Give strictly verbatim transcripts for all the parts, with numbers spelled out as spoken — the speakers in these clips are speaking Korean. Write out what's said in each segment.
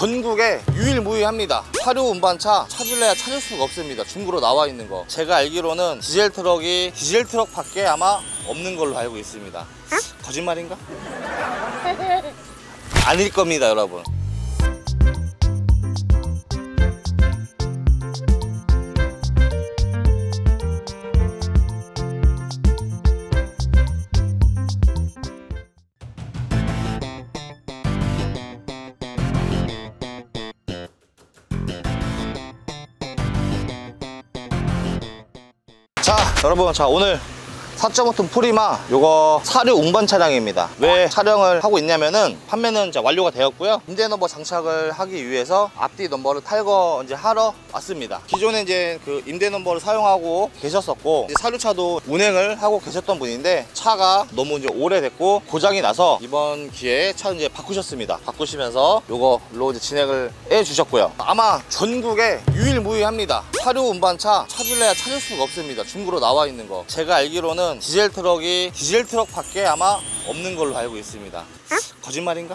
전국에 유일무이합니다. 사료 운반차 찾을래야 찾을 수가 없습니다. 중고로 나와 있는 거. 제가 알기로는 디젤 트럭이 디젤 트럭 밖에 아마 없는 걸로 알고 있습니다. 어? 거짓말인가? 아닐 겁니다, 여러분. 자, 여러분, 자 오늘 사 점 오 톤 프리마 요거 사료 운반 차량입니다. 왜 촬영을 하고 있냐면은 판매는 이제 완료가 되었고요. 임대 넘버 장착을 하기 위해서 앞뒤 넘버를 탈거 이제 하러 왔습니다. 기존에 이제 그 임대 넘버를 사용하고 계셨었고 이제 사료차도 운행을 하고 계셨던 분인데 차가 너무 이제 오래됐고 고장이 나서 이번 기회에 차 이제 바꾸셨습니다. 바꾸시면서 요거로 이제 진행을 해 주셨고요. 아마 전국에 유일무이합니다. 사료 운반차 찾을래야 찾을 수가 없습니다. 중고로 나와 있는 거. 제가 알기로는 디젤 트럭이 디젤 트럭 밖에 아마 없는 걸로 알고 있습니다. 어? 거짓말인가?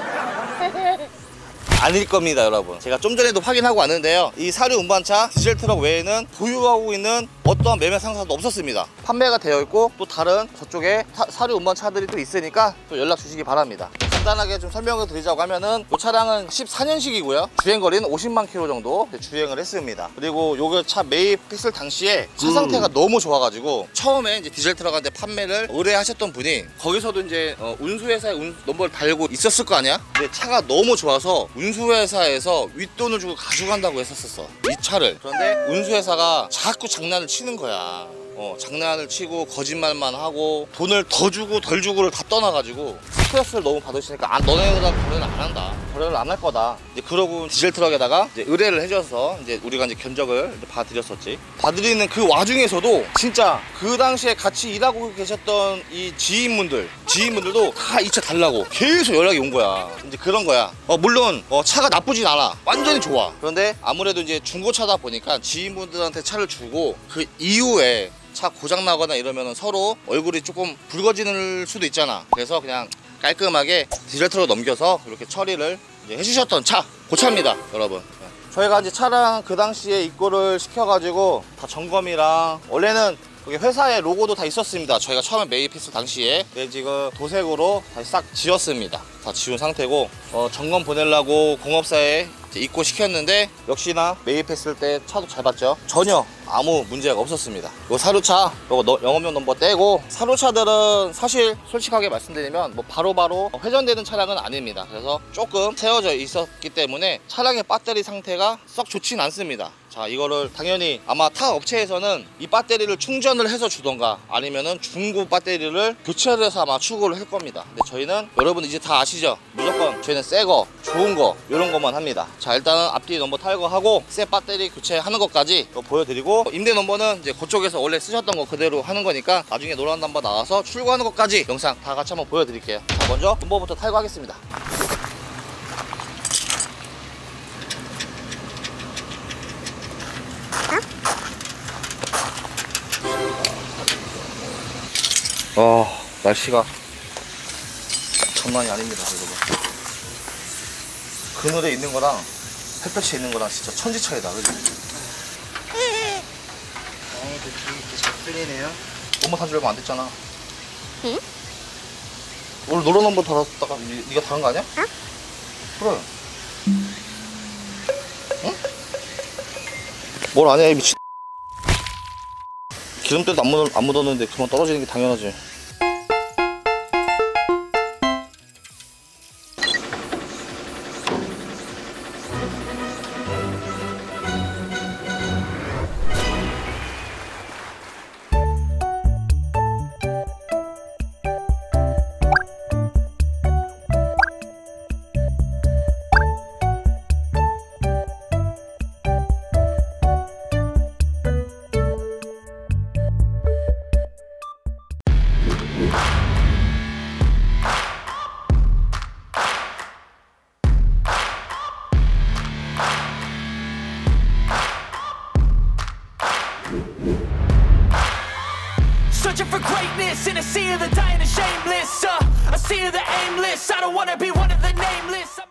아닐 겁니다, 여러분. 제가 좀 전에도 확인하고 왔는데요, 이 사료 운반차 디젤 트럭 외에는 보유하고 있는 어떠한 매매 상사도 없었습니다. 판매가 되어 있고 또 다른 저쪽에 사, 사료 운반차들이 또 있으니까 또 연락 주시기 바랍니다. 간단하게 좀 설명을 드리자고 하면은 이 차량은 십사 년식이고요 주행거리는 오십만 킬로미터 정도 주행을 했습니다. 그리고 요거 차 매입했을 당시에 차 상태가 음. 너무 좋아가지고 처음에 이제 디젤 트럭한테 판매를 의뢰하셨던 분이 거기서도 이제 어, 운수회사에 운, 넘버를 달고 있었을 거 아니야? 근데 차가 너무 좋아서 운수회사에서 윗돈을 주고 가져간다고 했었어, 이 차를. 그런데 운수회사가 자꾸 장난을 치는 거야. 어, 장난을 치고 거짓말만 하고 돈을 더 주고 덜 주고를 다 떠나가지고 스트레스를 너무 받으시니까 아, 너네보다 거래를 안 한다, 거래를 안 할 거다. 이제 그러고 디젤 트럭에다가 이제 의뢰를 해줘서 이제 우리가 이제 견적을 이제 봐드렸었지. 봐드리는 그 와중에서도 진짜 그 당시에 같이 일하고 계셨던 이 지인분들 지인분들도 다 이 차 달라고 계속 연락이 온 거야. 이제 그런 거야. 어, 물론 어, 차가 나쁘진 않아, 완전히 좋아. 그런데 아무래도 이제 중고차다 보니까 지인분들한테 차를 주고 그 이후에 차 고장 나거나 이러면 서로 얼굴이 조금 붉어지는 수도 있잖아. 그래서 그냥 깔끔하게 디젤 트럭 넘겨서 이렇게 처리를 이제 해주셨던 차, 그 차입니다, 여러분. 저희가 이제 차량 그 당시에 입고를 시켜가지고 다 점검이랑, 원래는 여기 회사의 로고도 다 있었습니다. 저희가 처음에 매입했을 당시에. 네, 지금 도색으로 다시 싹 지웠습니다. 다 지운 상태고 어, 점검 보내려고 공업사에 입고 시켰는데 역시나 매입했을 때 차도 잘 봤죠. 전혀 아무 문제가 없었습니다. 요 사료차 요거 영업용 넘버 떼고, 사료차들은 사실 솔직하게 말씀드리면 뭐 바로바로 바로 회전되는 차량은 아닙니다. 그래서 조금 세워져 있었기 때문에 차량의 배터리 상태가 썩 좋진 않습니다. 자, 이거를 당연히 아마 타 업체에서는 이 배터리를 충전을 해서 주던가 아니면은 중고 배터리를 교체를 해서 아마 출고를 할 겁니다. 근데 저희는 여러분 이제 다 아시죠? 무조건 저희는 새 거, 좋은 거, 이런 것만 합니다. 자, 일단은 앞뒤 넘버 탈거하고 새 배터리 교체하는 것까지 보여드리고, 임대 넘버는 이제 그쪽에서 원래 쓰셨던 거 그대로 하는 거니까 나중에 노란 넘버 나와서 출고하는 것까지 영상 다 같이 한번 보여드릴게요. 자, 먼저 넘버부터 탈거하겠습니다. 어, 날씨가 장난이 아닙니다, 여러분. 그늘에 있는 거랑 햇볕에 있는 거랑 진짜 천지 차이다, 그지? 다행히도 뒤 잘 풀리네요. 엄마 탄 지 얼마 안 됐잖아. 응? 오늘 노란 넘버 달았다가 니, 니가 다른 거 아니야? 응? 그래. 응? 뭘 아냐, 이 미친. 기름때도 안, 묻, 안 묻었는데 그만 떨어지는 게 당연하지. Searching for greatness in a sea of the dying and shameless. uh, A sea of the aimless. I don't wanna be one of the nameless.